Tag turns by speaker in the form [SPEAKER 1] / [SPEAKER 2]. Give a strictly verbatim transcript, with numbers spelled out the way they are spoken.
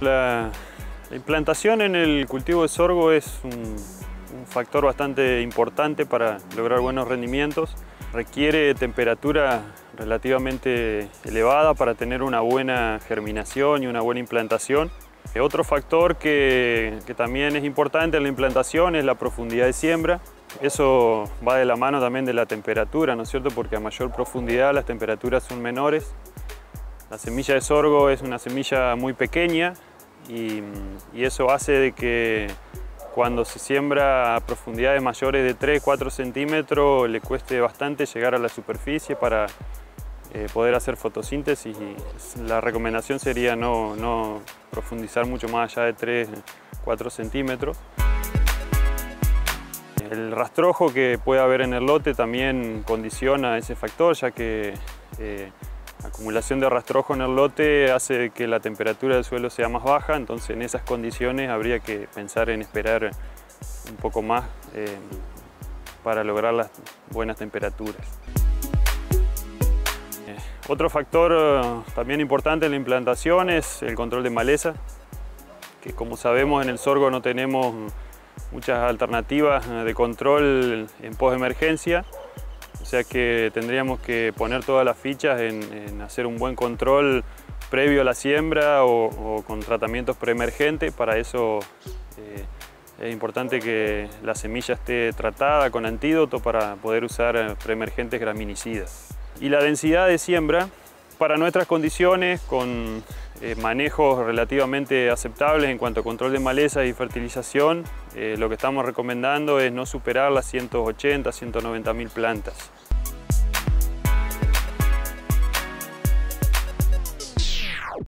[SPEAKER 1] La, la implantación en el cultivo de sorgo es un, un factor bastante importante para lograr buenos rendimientos. Requiere temperatura relativamente elevada para tener una buena germinación y una buena implantación. Otro factor que, que también es importante en la implantación es la profundidad de siembra. Eso va de la mano también de la temperatura, ¿no es cierto? Porque a mayor profundidad las temperaturas son menores. La semilla de sorgo es una semilla muy pequeña y, y eso hace de que cuando se siembra a profundidades mayores de tres a cuatro centímetros le cueste bastante llegar a la superficie para eh, poder hacer fotosíntesis. Y la recomendación sería no, no profundizar mucho más allá de tres a cuatro centímetros. El rastrojo que puede haber en el lote también condiciona ese factor, ya que eh, la acumulación de rastrojo en el lote hace que la temperatura del suelo sea más baja, entonces en esas condiciones habría que pensar en esperar un poco más eh, para lograr las buenas temperaturas. Eh, otro factor eh, también importante en la implantación es el control de maleza, que como sabemos en el sorgo no tenemos muchas alternativas de control en post-emergencia, o sea que tendríamos que poner todas las fichas en, en hacer un buen control previo a la siembra o, o con tratamientos preemergentes. Para eso eh, es importante que la semilla esté tratada con antídoto para poder usar preemergentes graminicidas. Y la densidad de siembra para nuestras condiciones, con eh, manejos relativamente aceptables en cuanto a control de maleza y fertilización, eh, lo que estamos recomendando es no superar las ciento ochenta a ciento noventa mil plantas.